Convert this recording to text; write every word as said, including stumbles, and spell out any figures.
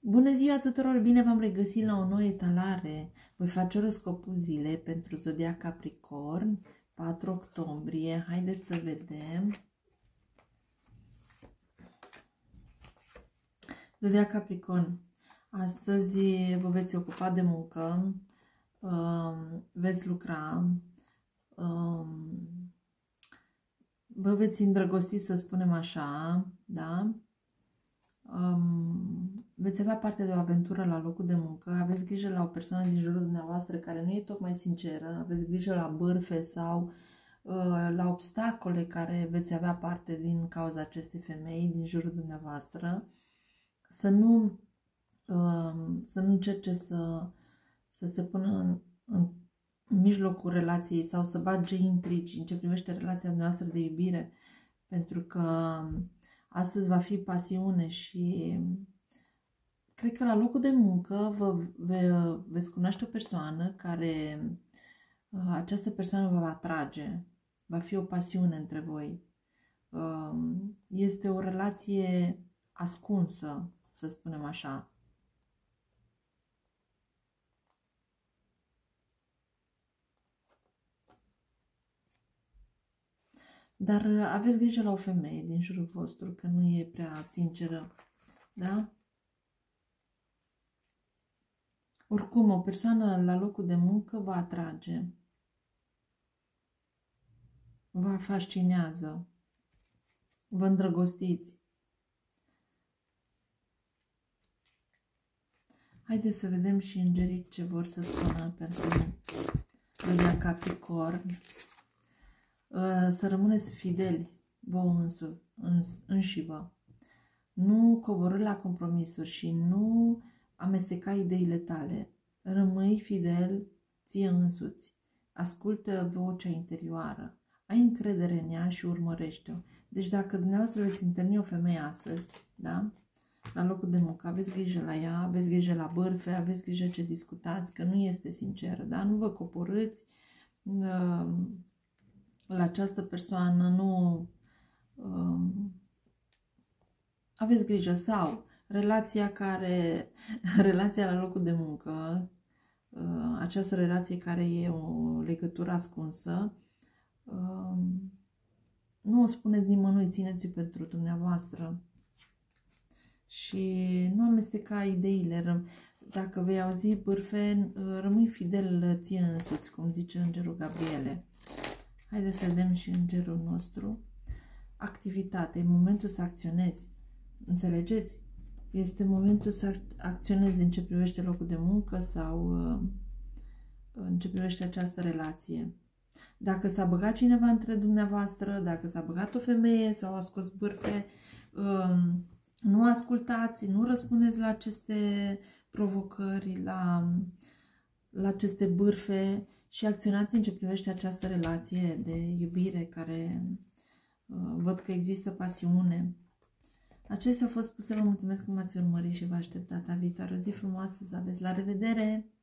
Bună ziua tuturor! Bine v-am regăsit la o nouă etalare. Voi face oroscopul zilei pentru Zodia Capricorn, patru octombrie. Haideți să vedem. Zodia Capricorn, astăzi vă veți ocupa de muncă, veți lucra, vă veți îndrăgosti, să spunem așa, da? Um, veți avea parte de o aventură la locul de muncă, aveți grijă la o persoană din jurul dumneavoastră care nu e tocmai sinceră, aveți grijă la bârfe sau uh, la obstacole care veți avea parte din cauza acestei femei din jurul dumneavoastră, să nu, uh, să nu încerce să, să se pună în, în, în mijlocul relației sau să bage intrigi în ce privește relația noastră de iubire, pentru că astăzi va fi pasiune și cred că la locul de muncă vă ve, veți cunoaște o persoană care, această persoană vă va atrage, va fi o pasiune între voi. Este o relație ascunsă, să spunem așa. Dar aveți grijă la o femeie din jurul vostru, că nu e prea sinceră, da? Oricum, o persoană la locul de muncă vă atrage, vă fascinează, vă îndrăgostiți. Haideți să vedem și îngerii ce vor să spună pentru Zodia Capricorn. Să rămâneți fideli vouă însu, îns, înșivă. Nu coborî la compromisuri și nu amesteca ideile tale. Rămâi fidel ție însuți. Ascultă vocea interioară. Ai încredere în ea și urmărește-o. Deci dacă dumneavoastră veți întâlni o femeie astăzi, da? La locul de muncă, aveți grijă la ea, aveți grijă la bârfe, aveți grijă ce discutați, că nu este sinceră, da? Nu vă coborâți uh, la această persoană, nu um, aveți grijă. Sau relația care, relația la locul de muncă, uh, această relație care e o legătură ascunsă, um, nu o spuneți nimănui, țineți-o pentru dumneavoastră și nu amesteca ideile. Dacă vei auzi bârfe, rămâi fidel ție însuți, cum zice îngerul Gabriele. Haideți să vedem și îngerul nostru. Activitate. E momentul să acționezi. Înțelegeți? Este momentul să acționezi în ce privește locul de muncă sau în ce privește această relație. Dacă s-a băgat cineva între dumneavoastră, dacă s-a băgat o femeie sau a scos bârfe, nu ascultați, nu răspundeți la aceste provocări, la, la aceste bârfe, și acționați în ce privește această relație de iubire care uh, văd că există pasiune. Acestea au fost spuse, vă mulțumesc că m-ați urmărit și vă aștept data viitoare. O zi frumoasă să aveți. La revedere!